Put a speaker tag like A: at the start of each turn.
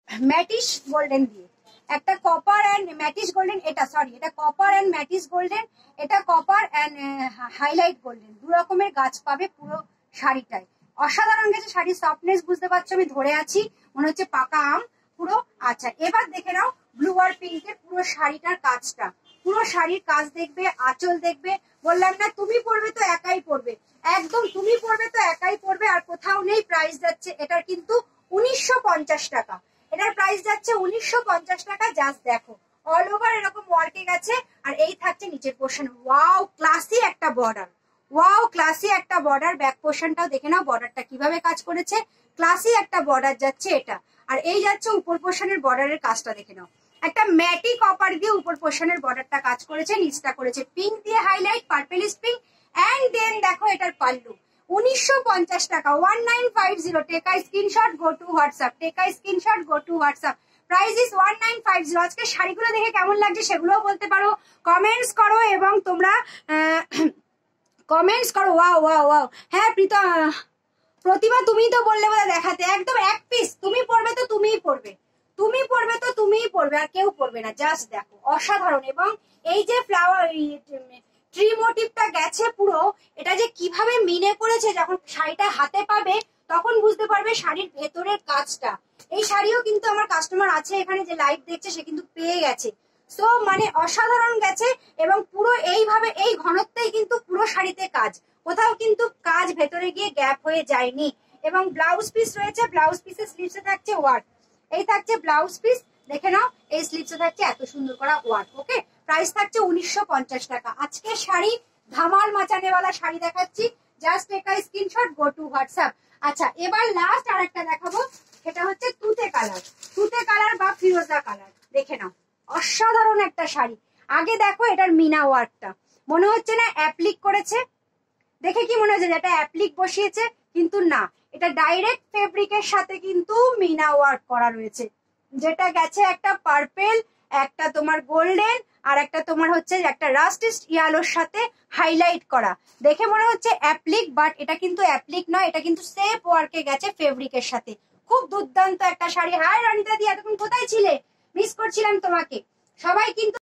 A: Mattis golden দিয়ে, একটা copper and mattish golden, এটা সরি এটা কপার অ্যান্ড ম্যাটিস গোল্ডেন, এটা কপার অ্যান্ড হাইলাইট গোল্ডেন, দু রকমের গাছ পাবে পুরো শাড়িটায়। অসাধারণ গেছে শাড়ির সফটনেস, বুঝতে পারছো আমি ধরে আছি, মনে হচ্ছে পাকা আম পুরো। আচ্ছা এবার দেখে নাও ব্লু আর পিঙ্কের পুরো শাড়িটার কাজটা, পুরো শাড়ির কাজ দেখবে, আঁচল দেখবে। বললাম না তুমি পরবে তো একাই পরবে, একদম তুমি পরবে তো একাই পরবে, আর কোথাও নেই। প্রাইস যাচ্ছে এটার কিন্তু 1950 টাকা, এটার প্রাইস যাচ্ছে 1950 টাকা। জাস্ট দেখো অল ওভার এরকম ওয়ার্কে গেছে, আর এই থাকছে নিচের পোর্শন। ওয়াও ক্লাসি একটা বর্ডার, ওয়াও ক্লাসি একটা বর্ডার। ব্যাক পোর্শনটাও দেখে নাও বর্ডারটা কিভাবে কাজ করেছে, ক্লাসি একটা বর্ডার যাচ্ছে এটা। আর এই যাচ্ছে উপর পোর্শনের বর্ডারের কাজটা দেখে নাও, একটা ম্যাটি কপার দিয়ে উপর পোর্শনের বর্ডারটা কাজ করেছে, নিচটা করেছে পিঙ্ক দিয়ে highlight, purplish pink. And then দেখো এটার পাল্লু 1950 টাকা, 1950। Take a screenshot, go to WhatsApp, take a screenshot, go to WhatsApp. Price is 1950। আজকে শাড়িগুলো দেখে কেমন লাগছে সেগুলোও বলতে পারো, কমেন্টস করো এবং তোমরা কমেন্টস করো। ওয়াও ওয়াও ওয়াও, হ্যাঁ প্রতিভা তুমি তো বললে বলে দেখাতে, একদম এক পিস। তুমি পরবে তো তুমিই পরবে, তুমি পরবে তো তুমিই পরবে, আর কেউ পরবে না। জাস্ট দেখো অসাধারণ। এবং এই যে ফ্লাওয়ার ট্রি মোটিভটা গেছে পুরো, এটা যে কিভাবে মিনে করেছে, যখন শাড়িটা হাতে পাবে তখন বুঝতে পারবে শাড়ির ভেতরের কাজটা। এই শাড়িও কিন্তু আমার কাস্টমার আছে এখানে যে লাইভ দেখছে, সে কিন্তু পেয়ে গেছে। সো মানে অসাধারণ গেছে, এবং পুরো এইভাবে এই ঘনত্বেই কিন্তু পুরো শাড়িতে কাজ, কোথাও কিন্তু কাজ ভেতরে গিয়ে গ্যাপ হয়ে যায়নি। এবং ব্লাউজ পিস রয়েছে, ব্লাউজ পিসের স্লিভসে থাকছে ওয়ার্ক, এই থাকছে ব্লাউজ পিস দেখে নাও, এই স্লিভসে থাকছে এত সুন্দর করা ওয়ার্ক। ওকে, প্রাইস থাকছে 1950 টাকা। আজকে শাড়ি ধামাল মাচানেওয়ালা শাড়ি দেখাচ্ছি, just take a screenshot, go to WhatsApp. আচ্ছা এবার লাস্ট আর একটা দেখাবো, সেটা হচ্ছে তুতে কালার, তুতে কালার বা ফিরোজা কালার। দেখে নাও অসাধারণ একটা শাড়ি। আগে দেখো এটার মিনা ওয়ার্কটা, মনে হচ্ছে না অ্যাপ্লিক করেছে, দেখে কি মনে হচ্ছে যেটা অ্যাপ্লিক বসিয়েছে, কিন্তু না, এটা ডাইরেক্ট ফেব্রিকের সাথে কিন্তু মিনা ওয়ার্ক করা রয়েছে, যেটা গেছে একটা পার্পেল, একটা তোমার গোল্ডেন, আর একটা তোমার হচ্ছে একটা রাস্টিস্ট ইয়ালোর সাথে হাইলাইট করা। দেখে মনে হচ্ছে অ্যাপ্লিক, বাট এটা কিন্তু অ্যাপ্লিক নয়, এটা কিন্তু সেফ ওয়ার্কে গেছে ফেব্রিকের সাথে। খুব দুর্দান্ত একটা শাড়ি। হাই রনিতা দি, এতক্ষণ কোথায় ছিলে? মিস করছিলাম তোমাকে। সবাই কিন্তু